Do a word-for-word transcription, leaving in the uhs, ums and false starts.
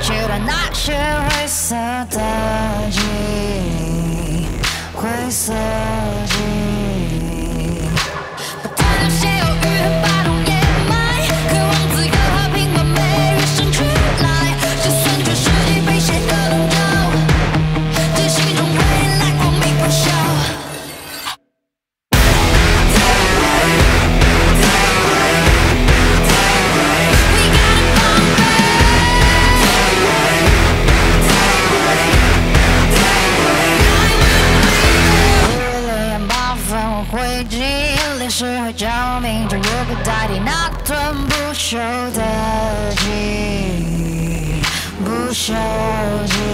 写的那些灰色的记忆，灰色记忆。不谈那些忧郁和霸道掩埋，渴望自由和平完美与生俱来。就算全世界被写的笼罩，这心中未来光明不朽。 灰烬历史会证明，就有个代替那段不朽的记忆，不朽记忆。